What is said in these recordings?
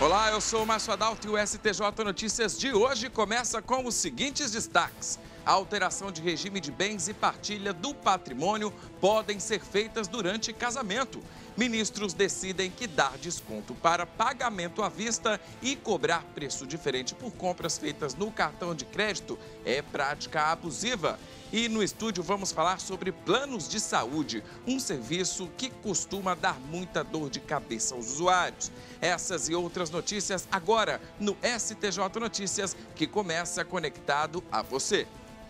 Olá, eu sou o Márcio Adalto e o STJ Notícias de hoje começa com os seguintes destaques. A alteração de regime de bens e partilha do patrimônio podem ser feitas durante casamento. Ministros decidem que dar desconto para pagamento à vista e cobrar preço diferente por compras feitas no cartão de crédito é prática abusiva. E no estúdio vamos falar sobre planos de saúde, um serviço que costuma dar muita dor de cabeça aos usuários. Essas e outras notícias agora no STJ Notícias, que começa conectado a você.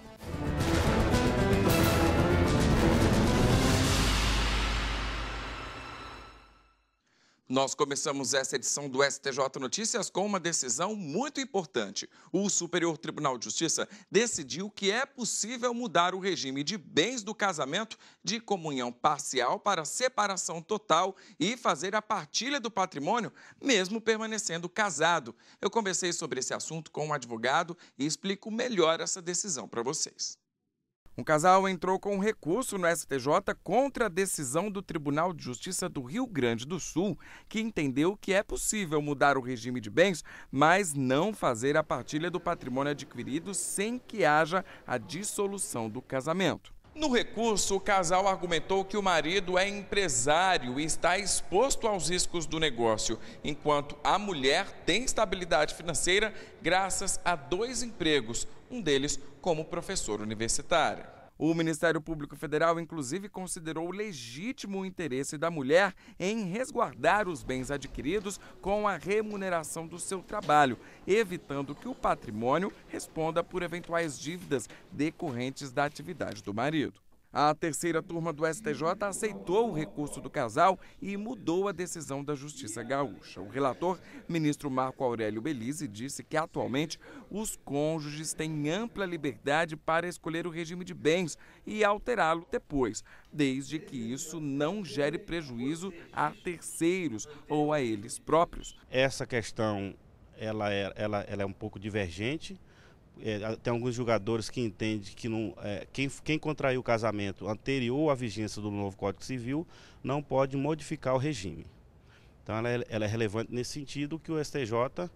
Nós começamos essa edição do STJ Notícias com uma decisão muito importante. O Superior Tribunal de Justiça decidiu que é possível mudar o regime de bens do casamento de comunhão parcial para separação total e fazer a partilha do patrimônio, mesmo permanecendo casado. Eu conversei sobre esse assunto com um advogado e explico melhor essa decisão para vocês. Um casal entrou com um recurso no STJ contra a decisão do Tribunal de Justiça do Rio Grande do Sul, que entendeu que é possível mudar o regime de bens, mas não fazer a partilha do patrimônio adquirido sem que haja a dissolução do casamento. No recurso, o casal argumentou que o marido é empresário e está exposto aos riscos do negócio, enquanto a mulher tem estabilidade financeira graças a 2 empregos, um deles como professor universitário. O Ministério Público Federal, inclusive, considerou legítimo o interesse da mulher em resguardar os bens adquiridos com a remuneração do seu trabalho, evitando que o patrimônio responda por eventuais dívidas decorrentes da atividade do marido. A terceira turma do STJ aceitou o recurso do casal e mudou a decisão da Justiça Gaúcha. O relator, ministro Marco Aurélio Belize, disse que atualmente os cônjuges têm ampla liberdade para escolher o regime de bens e alterá-lo depois, desde que isso não gere prejuízo a terceiros ou a eles próprios. Essa questão ela é um pouco divergente. Tem alguns julgadores que entendem que quem contraiu o casamento anterior à vigência do novo Código Civil não pode modificar o regime. Então ela é relevante nesse sentido, que o STJ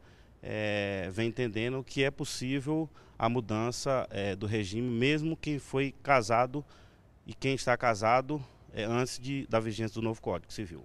vem entendendo que é possível a mudança do regime, mesmo quem foi casado e quem está casado antes da vigência do novo Código Civil.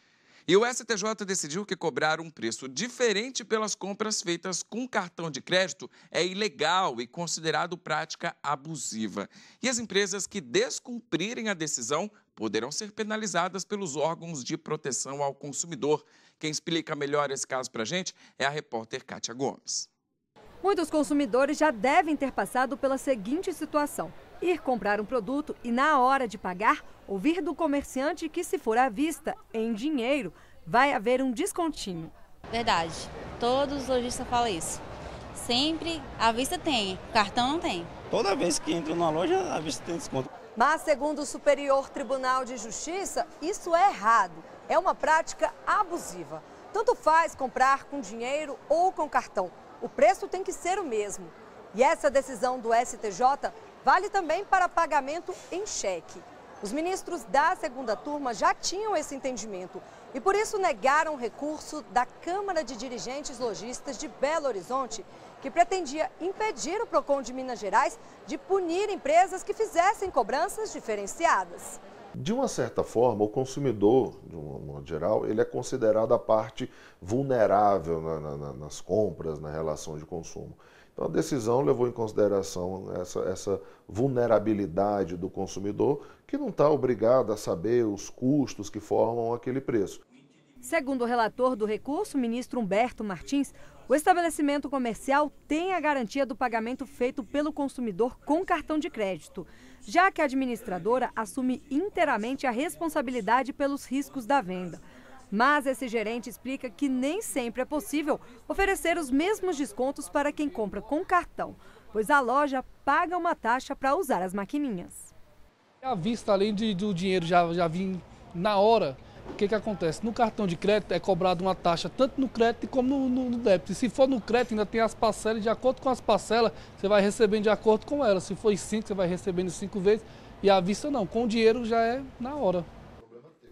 E o STJ decidiu que cobrar um preço diferente pelas compras feitas com cartão de crédito é ilegal e considerado prática abusiva. E as empresas que descumprirem a decisão poderão ser penalizadas pelos órgãos de proteção ao consumidor. Quem explica melhor esse caso para a gente é a repórter Kátia Gomes. Muitos consumidores já devem ter passado pela seguinte situação: ir comprar um produto e, na hora de pagar, ouvir do comerciante que, se for à vista, em dinheiro, vai haver um descontinho. Verdade. Todos os lojistas falam isso. Sempre à vista tem, cartão não tem. Toda vez que entro na loja, à vista tem desconto. Mas, segundo o Superior Tribunal de Justiça, isso é errado. É uma prática abusiva. Tanto faz comprar com dinheiro ou com cartão. O preço tem que ser o mesmo. E essa decisão do STJ vale também para pagamento em cheque. Os ministros da segunda turma já tinham esse entendimento e, por isso, negaram o recurso da Câmara de Dirigentes Lojistas de Belo Horizonte, que pretendia impedir o PROCON de Minas Gerais de punir empresas que fizessem cobranças diferenciadas. De uma certa forma, o consumidor, de um modo geral, ele é considerado a parte vulnerável nas compras, na relação de consumo. Então, a decisão levou em consideração essa vulnerabilidade do consumidor, que não está obrigado a saber os custos que formam aquele preço. Segundo o relator do recurso, ministro Humberto Martins, o estabelecimento comercial tem a garantia do pagamento feito pelo consumidor com cartão de crédito, já que a administradora assume inteiramente a responsabilidade pelos riscos da venda. Mas esse gerente explica que nem sempre é possível oferecer os mesmos descontos para quem compra com cartão, pois a loja paga uma taxa para usar as maquininhas. À vista, além do dinheiro já vir na hora, o que acontece? No cartão de crédito é cobrado uma taxa tanto no crédito como no débito. E se for no crédito, ainda tem as parcelas, de acordo com as parcelas, você vai recebendo de acordo com elas. Se for em 5, você vai recebendo 5 vezes. E à vista não, com o dinheiro já é na hora.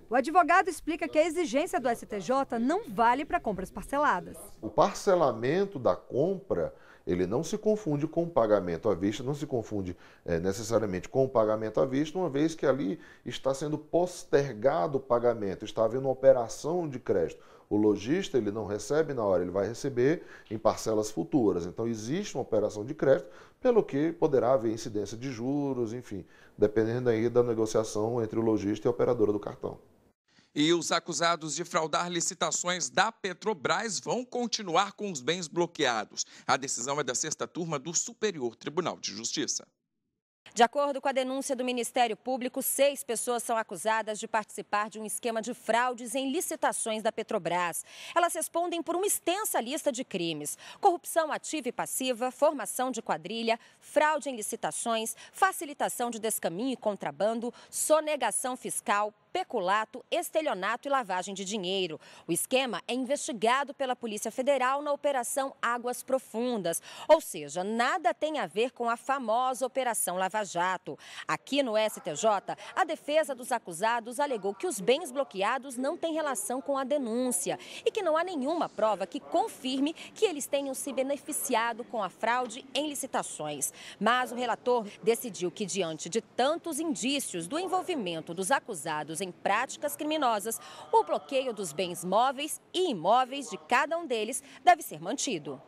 O advogado explica que a exigência do STJ não vale para compras parceladas. O parcelamento da compra, ele não se confunde com o pagamento à vista, não se confunde necessariamente com o pagamento à vista, uma vez que ali está sendo postergado o pagamento, está havendo uma operação de crédito. O lojista, ele não recebe na hora, ele vai receber em parcelas futuras. Então, existe uma operação de crédito, pelo que poderá haver incidência de juros, enfim, dependendo aí da negociação entre o lojista e a operadora do cartão. E os acusados de fraudar licitações da Petrobras vão continuar com os bens bloqueados. A decisão é da 6ª turma do Superior Tribunal de Justiça. De acordo com a denúncia do Ministério Público, 6 pessoas são acusadas de participar de um esquema de fraudes em licitações da Petrobras. Elas respondem por uma extensa lista de crimes: corrupção ativa e passiva, formação de quadrilha, fraude em licitações, facilitação de descaminho e contrabando, sonegação fiscal, peculato, estelionato e lavagem de dinheiro. O esquema é investigado pela Polícia Federal na Operação Águas Profundas, ou seja, nada tem a ver com a famosa Operação Lava Jato. Aqui no STJ, a defesa dos acusados alegou que os bens bloqueados não têm relação com a denúncia e que não há nenhuma prova que confirme que eles tenham se beneficiado com a fraude em licitações. Mas o relator decidiu que, diante de tantos indícios do envolvimento dos acusados em práticas criminosas, o bloqueio dos bens móveis e imóveis de cada um deles deve ser mantido.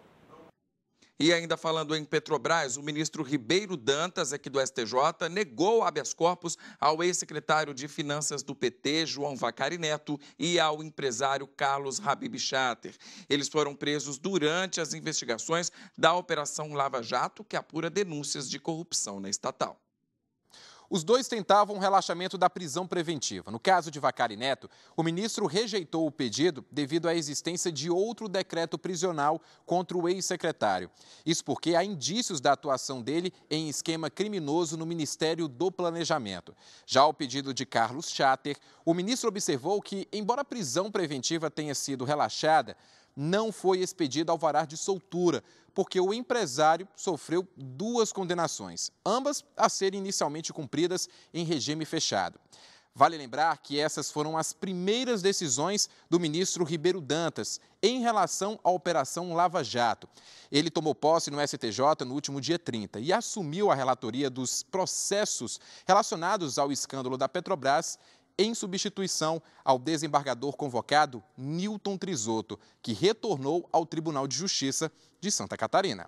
E ainda falando em Petrobras, o ministro Ribeiro Dantas, aqui do STJ, negou habeas corpus ao ex-secretário de Finanças do PT, João Vacari Neto, e ao empresário Carlos Habib Chater. Eles foram presos durante as investigações da Operação Lava Jato, que apura denúncias de corrupção na estatal. Os dois tentavam um relaxamento da prisão preventiva. No caso de Vacari Neto, o ministro rejeitou o pedido devido à existência de outro decreto prisional contra o ex-secretário. Isso porque há indícios da atuação dele em esquema criminoso no Ministério do Planejamento. Já ao pedido de Carlos Chater, o ministro observou que, embora a prisão preventiva tenha sido relaxada, não foi expedido alvará de soltura, porque o empresário sofreu 2 condenações, ambas a serem inicialmente cumpridas em regime fechado. Vale lembrar que essas foram as primeiras decisões do ministro Ribeiro Dantas em relação à Operação Lava Jato. Ele tomou posse no STJ no último dia 30 e assumiu a relatoria dos processos relacionados ao escândalo da Petrobras, em substituição ao desembargador convocado Newton Trizotto, que retornou ao Tribunal de Justiça de Santa Catarina.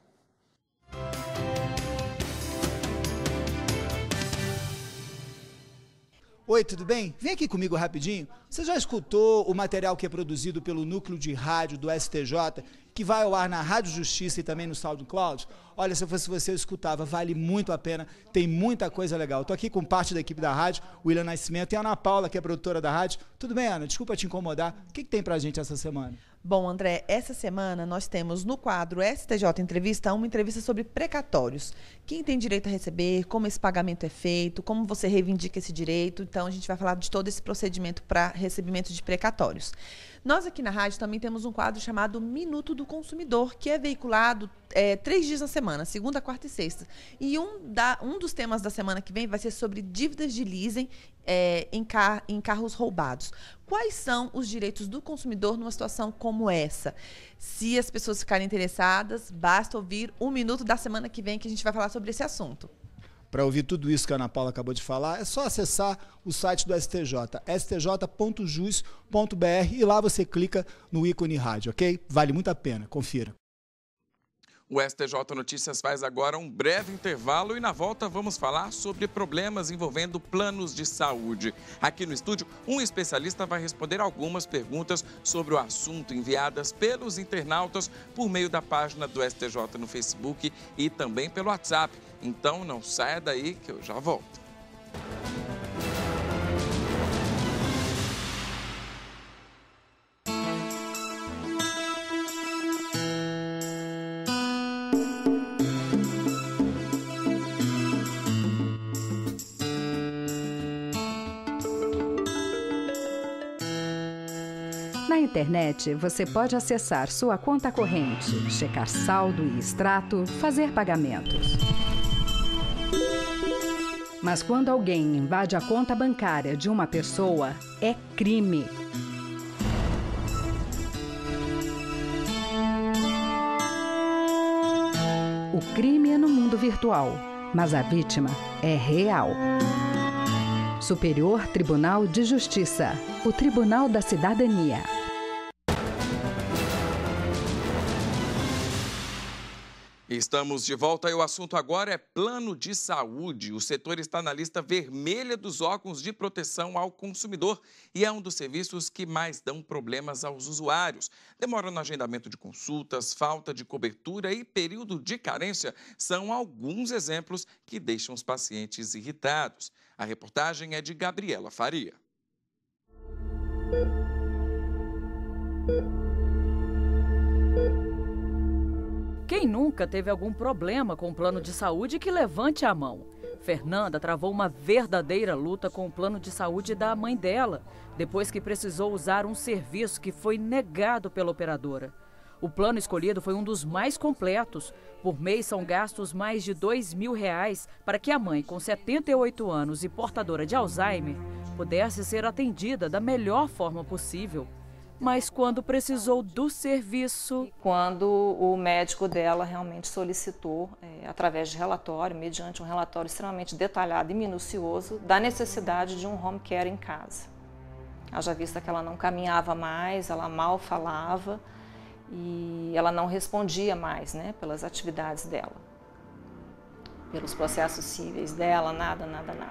Oi, tudo bem? Vem aqui comigo rapidinho. Você já escutou o material que é produzido pelo Núcleo de Rádio do STJ, que vai ao ar na Rádio Justiça e também no SoundCloud? Olha, se eu fosse você, eu escutava, vale muito a pena, tem muita coisa legal. Estou aqui com parte da equipe da rádio, o William Nascimento e a Ana Paula, que é produtora da rádio. Tudo bem, Ana? Desculpa te incomodar. O que tem pra gente essa semana? Bom, André, essa semana nós temos no quadro STJ Entrevista uma entrevista sobre precatórios. Quem tem direito a receber, como esse pagamento é feito, como você reivindica esse direito. Então, a gente vai falar de todo esse procedimento para recebimento de precatórios. Nós aqui na rádio também temos um quadro chamado Minuto do Consumidor, que é veiculado 3 dias na semana, segunda, quarta e sexta. E um dos temas da semana que vem vai ser sobre dívidas de leasing em carros roubados. Quais são os direitos do consumidor numa situação como essa? Se as pessoas ficarem interessadas, basta ouvir o Minuto da semana que vem que a gente vai falar sobre esse assunto. Para ouvir tudo isso que a Ana Paula acabou de falar, é só acessar o site do STJ, stj.jus.br, e lá você clica no ícone rádio, ok? Vale muito a pena, confira. O STJ Notícias faz agora um breve intervalo e na volta vamos falar sobre problemas envolvendo planos de saúde. Aqui no estúdio, um especialista vai responder algumas perguntas sobre o assunto enviadas pelos internautas por meio da página do STJ no Facebook e também pelo WhatsApp. Então não saia daí que eu já volto. Na internet, você pode acessar sua conta corrente, checar saldo e extrato, fazer pagamentos. Mas quando alguém invade a conta bancária de uma pessoa, é crime. O crime é no mundo virtual, mas a vítima é real. Superior Tribunal de Justiça, o Tribunal da Cidadania. Estamos de volta e o assunto agora é plano de saúde. O setor está na lista vermelha dos órgãos de proteção ao consumidor e é um dos serviços que mais dão problemas aos usuários. Demora no agendamento de consultas, falta de cobertura e período de carência são alguns exemplos que deixam os pacientes irritados. A reportagem é de Gabriela Faria. Quem nunca teve algum problema com o plano de saúde que levante a mão? Fernanda travou uma verdadeira luta com o plano de saúde da mãe dela, depois que precisou usar um serviço que foi negado pela operadora. O plano escolhido foi um dos mais completos. Por mês são gastos mais de R$2.000 para que a mãe, com 78 anos e portadora de Alzheimer, pudesse ser atendida da melhor forma possível. Mas quando precisou do serviço... Quando o médico dela realmente solicitou, através de relatório, mediante um relatório extremamente detalhado e minucioso, da necessidade de um home care em casa. Haja vista que ela não caminhava mais, ela mal falava e ela não respondia mais, né, pelas atividades dela, pelos processos cíveis dela, nada.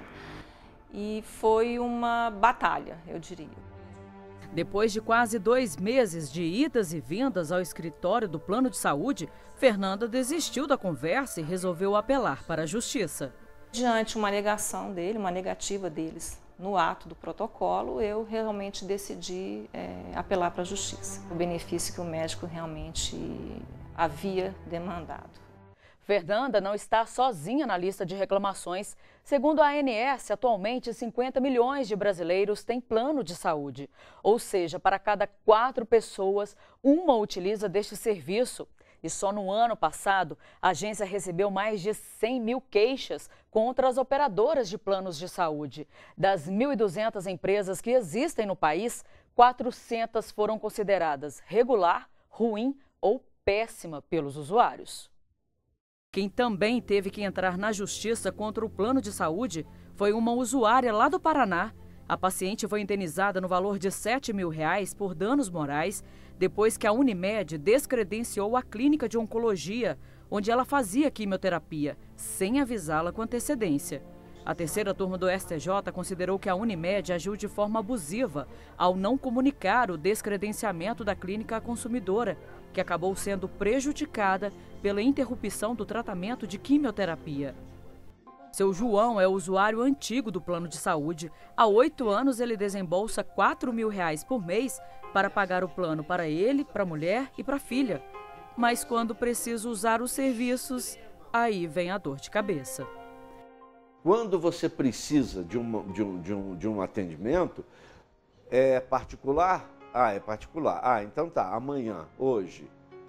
E foi uma batalha, eu diria. Depois de quase 2 meses de idas e vindas ao escritório do plano de saúde, Fernanda desistiu da conversa e resolveu apelar para a justiça. Diante uma alegação dele, uma negativa deles no ato do protocolo, eu realmente decidi apelar para a justiça, o benefício que o médico realmente havia demandado. Fernanda não está sozinha na lista de reclamações. Segundo a ANS, atualmente 50 milhões de brasileiros têm plano de saúde. Ou seja, para cada 4 pessoas, uma utiliza deste serviço. E só no ano passado, a agência recebeu mais de 100 mil queixas contra as operadoras de planos de saúde. Das 1.200 empresas que existem no país, 400 foram consideradas regular, ruim ou péssima pelos usuários. Quem também teve que entrar na justiça contra o plano de saúde foi uma usuária lá do Paraná. A paciente foi indenizada no valor de R$7.000 por danos morais, depois que a Unimed descredenciou a clínica de oncologia, onde ela fazia quimioterapia, sem avisá-la com antecedência. A terceira turma do STJ considerou que a Unimed agiu de forma abusiva ao não comunicar o descredenciamento da clínica à consumidora, que acabou sendo prejudicada pela interrupção do tratamento de quimioterapia. Seu João é usuário antigo do plano de saúde. Há 8 anos ele desembolsa R$4.000 por mês para pagar o plano para ele, para a mulher e para a filha. Mas quando precisa usar os serviços, aí vem a dor de cabeça. Quando você precisa de um atendimento, é particular? É particular. Então tá, amanhã, hoje.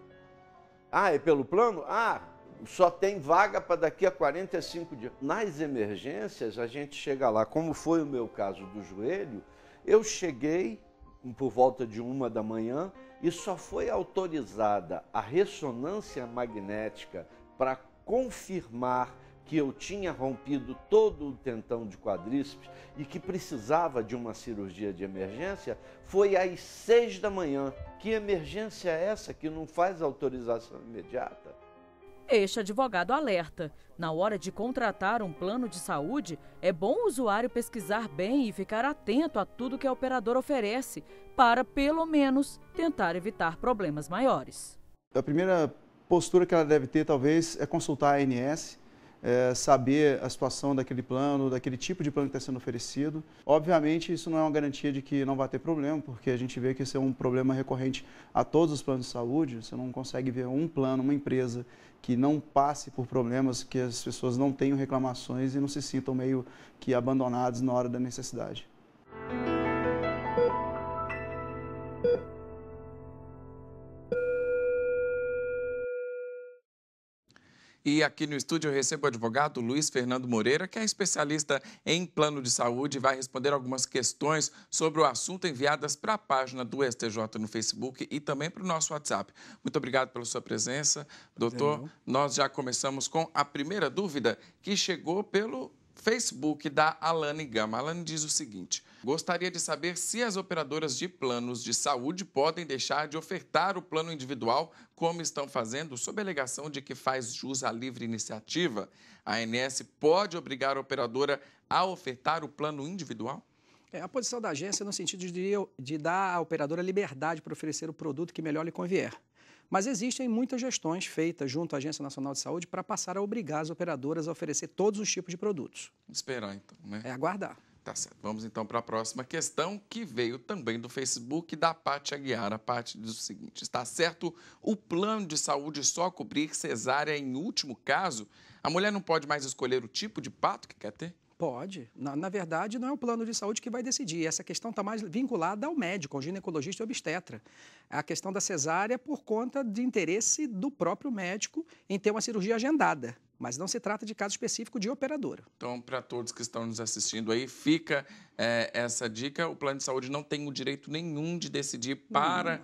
É pelo plano? Só tem vaga para daqui a 45 dias. Nas emergências, a gente chega lá, como foi o meu caso do joelho, eu cheguei por volta de 1 da manhã e só foi autorizada a ressonância magnética para confirmar que eu tinha rompido todo o tendão de quadríceps e que precisava de uma cirurgia de emergência, foi às 6 da manhã. Que emergência é essa que não faz autorização imediata? Este advogado alerta. Na hora de contratar um plano de saúde, é bom o usuário pesquisar bem e ficar atento a tudo que a operadora oferece, para, pelo menos, tentar evitar problemas maiores. A primeira postura que ela deve ter, talvez, é consultar a ANS, saber a situação daquele plano, daquele tipo de plano que está sendo oferecido. Obviamente, isso não é uma garantia de que não vai ter problema, porque a gente vê que isso é um problema recorrente a todos os planos de saúde. Você não consegue ver um plano, uma empresa que não passe por problemas, que as pessoas não tenham reclamações e não se sintam meio que abandonados na hora da necessidade. E E aqui no estúdio eu recebo o advogado Luiz Fernando Moreira, que é especialista em plano de saúde e vai responder algumas questões sobre o assunto enviadas para a página do STJ no Facebook e também para o nosso WhatsApp. Muito obrigado pela sua presença. Doutor, nós já começamos com a primeira dúvida que chegou pelo Facebook da Alane Gama. A Alane diz o seguinte: gostaria de saber se as operadoras de planos de saúde podem deixar de ofertar o plano individual, como estão fazendo, sob a alegação de que faz jus à livre iniciativa. A ANS pode obrigar a operadora a ofertar o plano individual? A posição da agência é no sentido de dar à operadora liberdade para oferecer o produto que melhor lhe convier. Mas existem muitas gestões feitas junto à Agência Nacional de Saúde para passar a obrigar as operadoras a oferecer todos os tipos de produtos. Esperar, então, né? É aguardar. Tá certo. Vamos, então, para a próxima questão, que veio também do Facebook da Paty Aguiar. A Paty diz o seguinte: está certo o plano de saúde só cobrir cesárea em último caso? A mulher não pode mais escolher o tipo de parto que quer ter? Pode. Na verdade, não é o plano de saúde que vai decidir. Essa questão está mais vinculada ao médico, ao ginecologista e obstetra. A questão da cesárea é por conta de interesse do próprio médico em ter uma cirurgia agendada. Mas não se trata de caso específico de operadora. Então, para todos que estão nos assistindo aí, fica essa dica. O plano de saúde não tem o direito nenhum de decidir para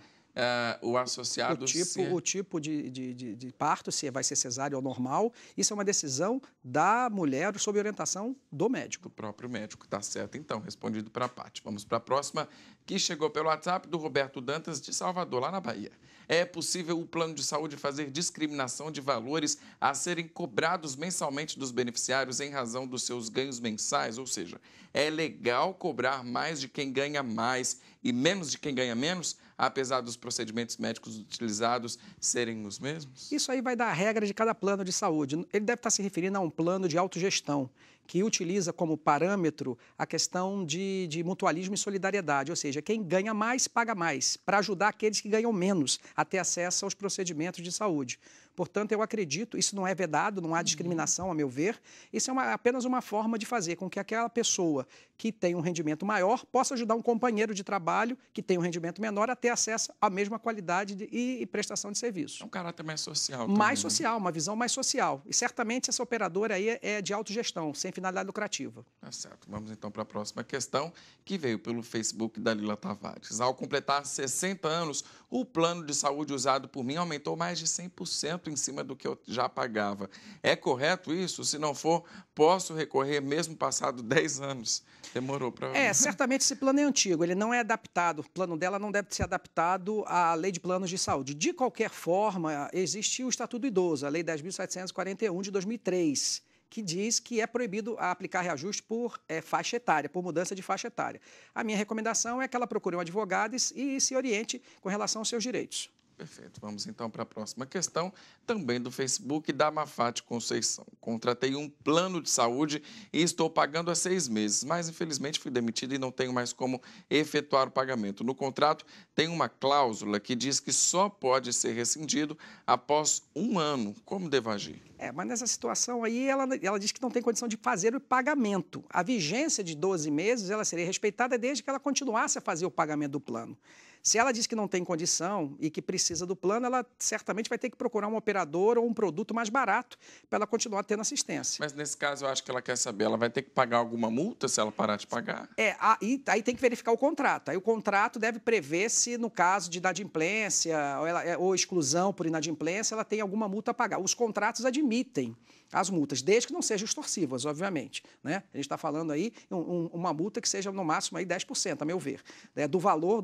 o associado... O tipo de parto, se vai ser cesárea ou normal, isso é uma decisão da mulher sob orientação do médico. Do próprio médico, tá certo. Então, respondido para a Paty. Vamos para a próxima, que chegou pelo WhatsApp do Roberto Dantas, de Salvador, lá na Bahia. É possível o plano de saúde fazer discriminação de valores a serem cobrados mensalmente dos beneficiários em razão dos seus ganhos mensais? Ou seja, é legal cobrar mais de quem ganha mais e menos de quem ganha menos, apesar dos procedimentos médicos utilizados serem os mesmos? Isso aí vai dar a regra de cada plano de saúde. Ele deve estar se referindo a um plano de autogestão, que utiliza como parâmetro a questão de mutualismo e solidariedade, ou seja, quem ganha mais, paga mais, para ajudar aqueles que ganham menos a ter acesso aos procedimentos de saúde. Portanto, eu acredito, isso não é vedado, não há discriminação, a meu ver, isso é apenas uma forma de fazer com que aquela pessoa que tem um rendimento maior possa ajudar um companheiro de trabalho que tem um rendimento menor a ter acesso à mesma qualidade e prestação de serviço. É um caráter mais social. Mais social, uma visão mais social. E certamente essa operadora aí é de autogestão, sem finalidade lucrativa. Tá certo. Vamos então para a próxima questão, que veio pelo Facebook da Lila Tavares. Ao completar 60 anos, o plano de saúde usado por mim aumentou mais de 100% em cima do que eu já pagava. É correto isso? Se não for, posso recorrer mesmo passado 10 anos? Demorou para... Certamente esse plano é antigo, ele não é adaptado, o plano dela não deve ser adaptado à Lei de Planos de Saúde. De qualquer forma, existe o Estatuto do Idoso, a Lei 10.741 de 2003, que diz que é proibido aplicar reajuste por faixa etária, por mudança de faixa etária. A minha recomendação é que ela procure um advogado e se oriente com relação aos seus direitos. Perfeito. Vamos então para a próxima questão, também do Facebook da Mafate Conceição. Contratei um plano de saúde e estou pagando há 6 meses, mas infelizmente fui demitido e não tenho mais como efetuar o pagamento. No contrato tem uma cláusula que diz que só pode ser rescindido após 1 ano. Como devo agir? Mas nessa situação aí, ela diz que não tem condição de fazer o pagamento. A vigência de 12 meses, ela seria respeitada desde que ela continuasse a fazer o pagamento do plano. Se ela diz que não tem condição e que precisa do plano, ela certamente vai ter que procurar um operador ou um produto mais barato para ela continuar tendo assistência. Mas nesse caso, eu acho que ela quer saber, ela vai ter que pagar alguma multa se ela parar de pagar? Aí tem que verificar o contrato. Aí o contrato deve prever se, no caso de inadimplência ou exclusão por inadimplência, ela tem alguma multa a pagar. Os contratos admitem as multas, desde que não sejam extorsivas, obviamente, né? A gente está falando aí uma multa que seja, no máximo, aí 10%, a meu ver, né? Do valor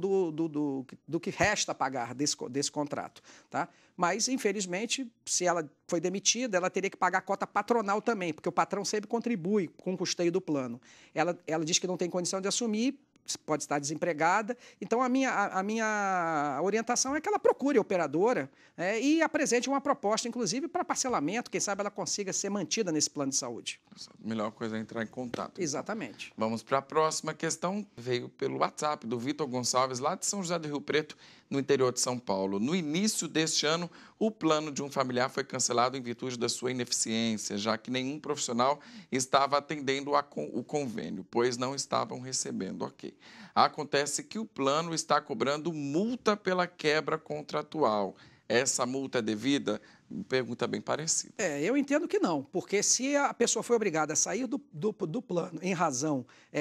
do que resta a pagar desse contrato, tá? Mas, infelizmente, se ela foi demitida, ela teria que pagar a cota patronal também, porque o patrão sempre contribui com o custeio do plano. Ela diz que não tem condição de assumir, pode estar desempregada. Então, a minha orientação é que ela procure a operadora e apresente uma proposta, inclusive, para parcelamento. Quem sabe ela consiga ser mantida nesse plano de saúde. A melhor coisa é entrar em contato. Exatamente. Então. Vamos para a próxima questão. Veio pelo WhatsApp do Vitor Gonçalves, lá de São José do Rio Preto, no interior de São Paulo. No início deste ano, o plano de um familiar foi cancelado em virtude da sua ineficiência, já que nenhum profissional estava atendendo o convênio, pois não estavam recebendo. Ok. Acontece que o plano está cobrando multa pela quebra contratual. Essa multa é devida? pergunta bem parecida. Eu entendo que não, porque se a pessoa foi obrigada a sair do plano em razão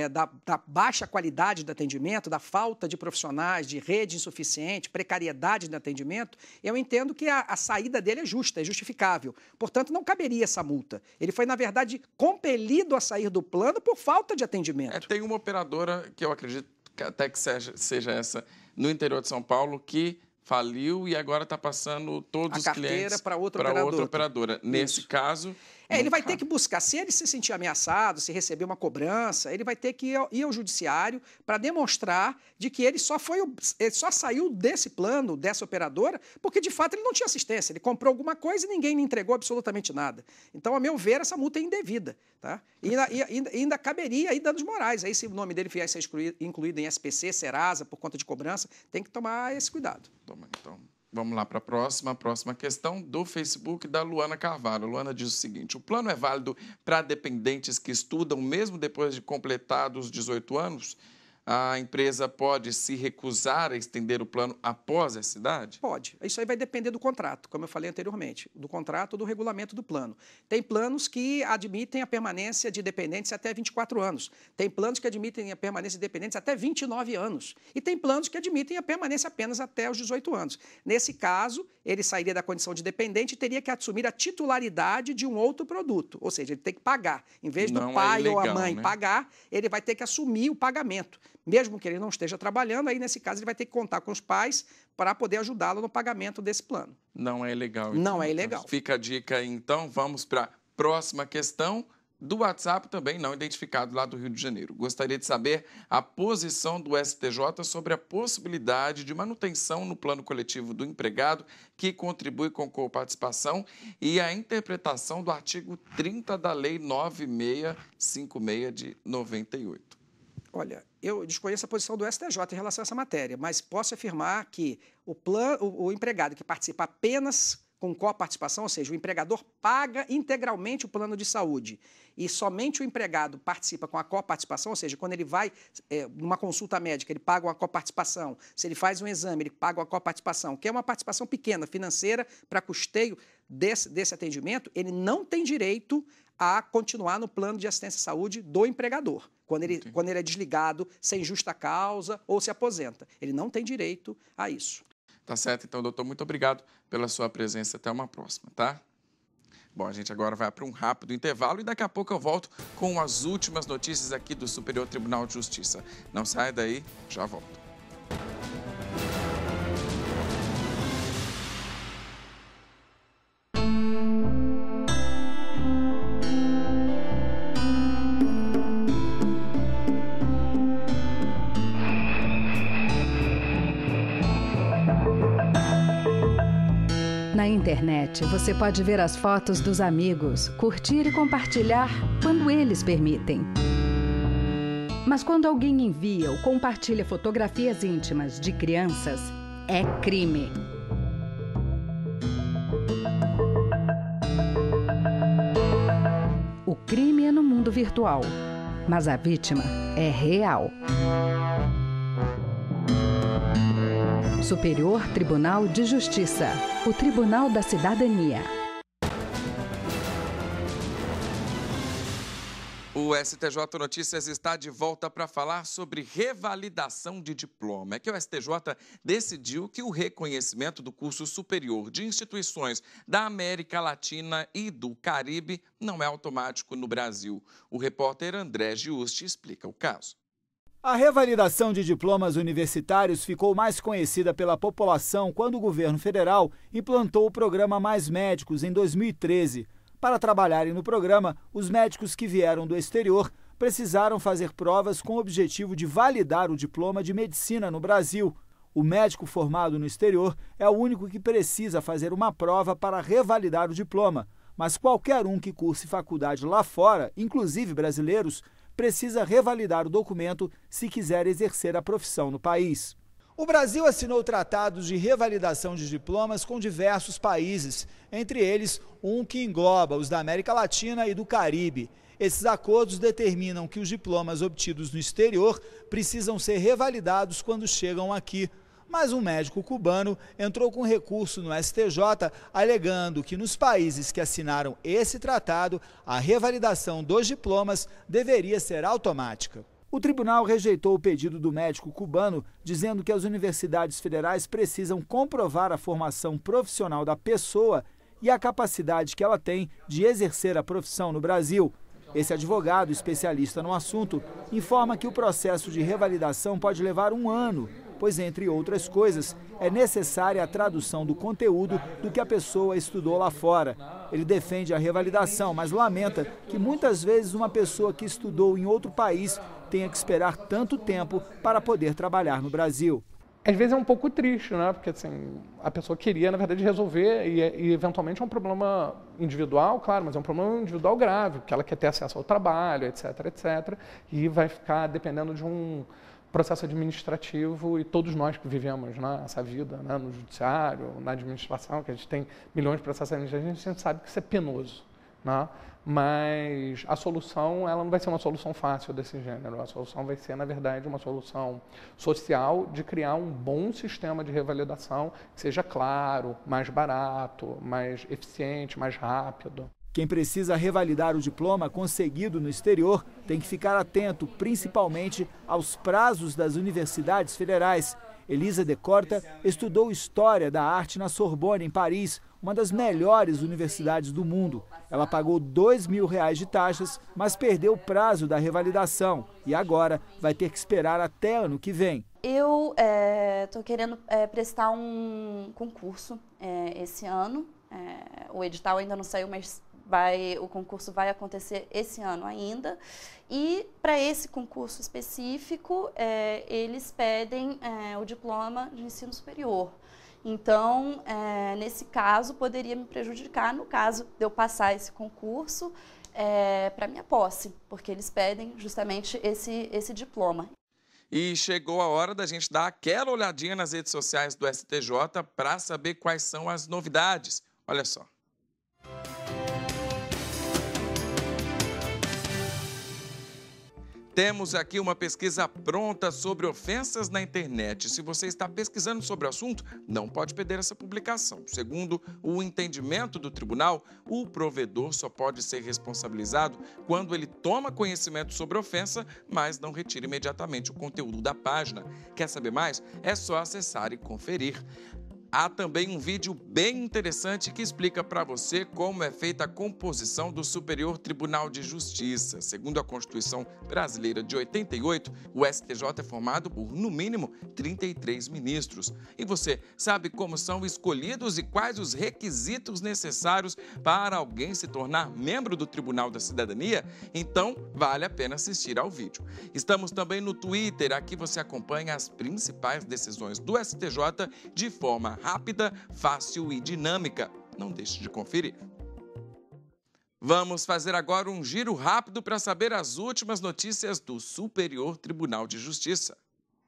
da baixa qualidade do atendimento, da falta de profissionais, de rede insuficiente, precariedade do atendimento, eu entendo que a saída dele é justa, é justificável. Portanto, não caberia essa multa. Ele foi, na verdade, compelido a sair do plano por falta de atendimento. Tem uma operadora, que eu acredito que até que seja essa, no interior de São Paulo, que faliu e agora está passando todos os clientes para outra operadora. Nesse caso... Ele vai ter que buscar, se ele se sentir ameaçado, se receber uma cobrança, ele vai ter que ir ao judiciário para demonstrar de que ele só saiu desse plano, dessa operadora, porque de fato ele não tinha assistência. Ele comprou alguma coisa e ninguém lhe entregou absolutamente nada. Então, a meu ver, essa multa é indevida. Tá? E ainda caberia aí danos morais. Aí, se o nome dele vier a ser incluído em SPC, Serasa, por conta de cobrança, tem que tomar esse cuidado. Então, vamos lá para a próxima questão do Facebook da Luana Carvalho. Luana diz o seguinte: o plano é válido para dependentes que estudam mesmo depois de completados 18 anos? A empresa pode se recusar a estender o plano após essa idade? Pode. Isso aí vai depender do contrato, como eu falei anteriormente, do contrato ou do regulamento do plano. Tem planos que admitem a permanência de dependentes até 24 anos. Tem planos que admitem a permanência de dependentes até 29 anos. E tem planos que admitem a permanência apenas até os 18 anos. Nesse caso, ele sairia da condição de dependente e teria que assumir a titularidade de um outro produto. Ou seja, ele tem que pagar. Em vez do pai ou a mãe pagar, ele vai ter que assumir o pagamento. Mesmo que ele não esteja trabalhando, aí nesse caso ele vai ter que contar com os pais para poder ajudá-lo no pagamento desse plano. Não é ilegal. Então. Não é ilegal. Fica a dica aí, então. Vamos para a próxima questão do WhatsApp, também não identificado, lá do Rio de Janeiro. Gostaria de saber a posição do STJ sobre a possibilidade de manutenção no plano coletivo do empregado que contribui com coparticipação e a interpretação do artigo 30 da Lei 9656 de 98. Olha, eu desconheço a posição do STJ em relação a essa matéria, mas posso afirmar que o empregado que participa apenas com coparticipação, ou seja, o empregador paga integralmente o plano de saúde e somente o empregado participa com a coparticipação, ou seja, quando ele vai numa consulta médica, ele paga uma coparticipação, se ele faz um exame, ele paga uma coparticipação, que é uma participação pequena, financeira, para custeio desse atendimento, ele não tem direito a continuar no plano de assistência à saúde do empregador, quando ele é desligado sem justa causa ou se aposenta. Ele não tem direito a isso. Tá certo, então, doutor, muito obrigado pela sua presença. Até uma próxima, tá? Bom, a gente agora vai para um rápido intervalo e daqui a pouco eu volto com as últimas notícias aqui do Superior Tribunal de Justiça. Não saia daí, já volto. Na internet, você pode ver as fotos dos amigos, curtir e compartilhar quando eles permitem. Mas quando alguém envia ou compartilha fotografias íntimas de crianças, é crime. O crime é no mundo virtual, mas a vítima é real. Superior Tribunal de Justiça, o Tribunal da Cidadania. O STJ Notícias está de volta para falar sobre revalidação de diploma. É que o STJ decidiu que o reconhecimento do curso superior de instituições da América Latina e do Caribe não é automático no Brasil. O repórter André Giusti explica o caso. A revalidação de diplomas universitários ficou mais conhecida pela população quando o governo federal implantou o programa Mais Médicos em 2013. Para trabalharem no programa, os médicos que vieram do exterior precisaram fazer provas com o objetivo de validar o diploma de medicina no Brasil. O médico formado no exterior é o único que precisa fazer uma prova para revalidar o diploma, mas qualquer um que curse faculdade lá fora, inclusive brasileiros, precisa revalidar o documento se quiser exercer a profissão no país. O Brasil assinou tratados de revalidação de diplomas com diversos países, entre eles um que engloba os da América Latina e do Caribe. Esses acordos determinam que os diplomas obtidos no exterior precisam ser revalidados quando chegam aqui. Mas um médico cubano entrou com recurso no STJ, alegando que nos países que assinaram esse tratado, a revalidação dos diplomas deveria ser automática. O tribunal rejeitou o pedido do médico cubano, dizendo que as universidades federais precisam comprovar a formação profissional da pessoa e a capacidade que ela tem de exercer a profissão no Brasil. Esse advogado, especialista no assunto, informa que o processo de revalidação pode levar 1 ano, pois, entre outras coisas, é necessária a tradução do conteúdo do que a pessoa estudou lá fora. Ele defende a revalidação, mas lamenta que muitas vezes uma pessoa que estudou em outro país tenha que esperar tanto tempo para poder trabalhar no Brasil. Às vezes é um pouco triste, né? Porque assim, a pessoa queria, na verdade, resolver e eventualmente é um problema individual, claro, mas é um problema individual grave, porque ela quer ter acesso ao trabalho, etc, etc, e vai ficar dependendo de um processo administrativo, e todos nós que vivemos, né, essa vida, né, no judiciário, na administração, que a gente tem milhões de processos administrativos, a gente sabe que isso é penoso, né? Mas a solução, ela não vai ser uma solução fácil desse gênero. A solução vai ser, na verdade, uma solução social de criar um bom sistema de revalidação que seja claro, mais barato, mais eficiente, mais rápido. Quem precisa revalidar o diploma conseguido no exterior tem que ficar atento, principalmente aos prazos das universidades federais. Elisa de Corta estudou História da Arte na Sorbonne, em Paris, uma das melhores universidades do mundo. Ela pagou R$2.000 de taxas, mas perdeu o prazo da revalidação e agora vai ter que esperar até ano que vem. Eu estou querendo prestar um concurso esse ano. O edital ainda não saiu, mas o concurso vai acontecer esse ano ainda. E para esse concurso específico, eles pedem o diploma de ensino superior. Então, nesse caso, poderia me prejudicar no caso de eu passar esse concurso para minha posse, porque eles pedem justamente esse diploma. E chegou a hora da gente dar aquela olhadinha nas redes sociais do STJ para saber quais são as novidades. Olha só. Temos aqui uma pesquisa pronta sobre ofensas na internet. Se você está pesquisando sobre o assunto, não pode perder essa publicação. Segundo o entendimento do tribunal, o provedor só pode ser responsabilizado quando ele toma conhecimento sobre a ofensa, mas não retira imediatamente o conteúdo da página. Quer saber mais? É só acessar e conferir. Há também um vídeo bem interessante que explica para você como é feita a composição do Superior Tribunal de Justiça. Segundo a Constituição Brasileira de 88, o STJ é formado por, no mínimo, 33 ministros. E você sabe como são escolhidos e quais os requisitos necessários para alguém se tornar membro do Tribunal da Cidadania? Então, vale a pena assistir ao vídeo. Estamos também no Twitter, aqui você acompanha as principais decisões do STJ de forma rápida, fácil e dinâmica. Não deixe de conferir. Vamos fazer agora um giro rápido para saber as últimas notícias do Superior Tribunal de Justiça.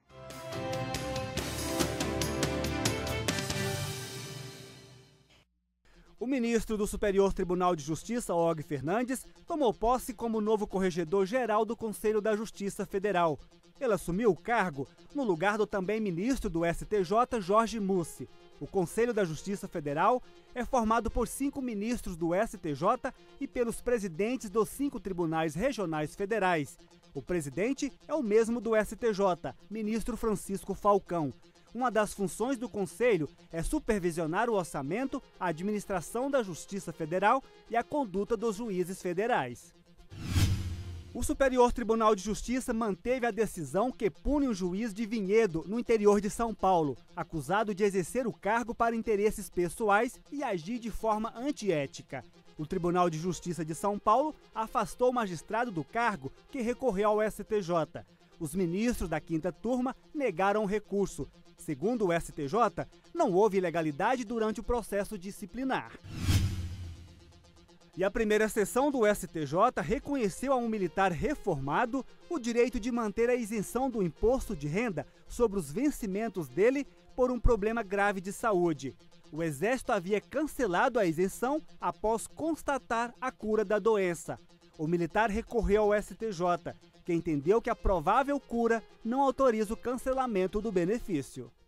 O ministro do Superior Tribunal de Justiça, Og Fernandes, tomou posse como novo corregedor-geral do Conselho da Justiça Federal. Ele assumiu o cargo no lugar do também ministro do STJ, Jorge Mussi. O Conselho da Justiça Federal é formado por 5 ministros do STJ e pelos presidentes dos 5 tribunais regionais federais. O presidente é o mesmo do STJ, ministro Francisco Falcão. Uma das funções do Conselho é supervisionar o orçamento, a administração da Justiça Federal e a conduta dos juízes federais. O Superior Tribunal de Justiça manteve a decisão que pune o juiz de Vinhedo, no interior de São Paulo, acusado de exercer o cargo para interesses pessoais e agir de forma antiética. O Tribunal de Justiça de São Paulo afastou o magistrado do cargo, que recorreu ao STJ. Os ministros da 5ª turma negaram o recurso. Segundo o STJ, não houve ilegalidade durante o processo disciplinar. E a primeira sessão do STJ reconheceu a um militar reformado o direito de manter a isenção do imposto de renda sobre os vencimentos dele por um problema grave de saúde. O Exército havia cancelado a isenção após constatar a cura da doença. O militar recorreu ao STJ, que entendeu que a provável cura não autoriza o cancelamento do benefício.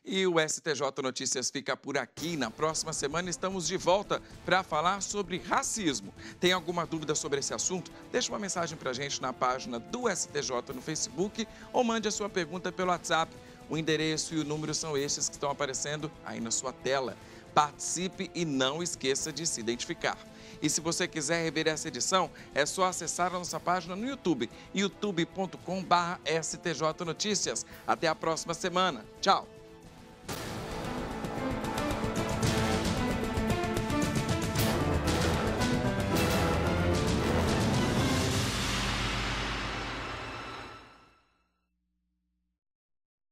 E o STJ Notícias fica por aqui. Na próxima semana estamos de volta para falar sobre racismo. Tem alguma dúvida sobre esse assunto? Deixe uma mensagem para a gente na página do STJ no Facebook ou mande a sua pergunta pelo WhatsApp. O endereço e o número são estes que estão aparecendo aí na sua tela. Participe e não esqueça de se identificar. E se você quiser rever essa edição, é só acessar a nossa página no YouTube, youtube.com/STJ Notícias. Até a próxima semana. Tchau!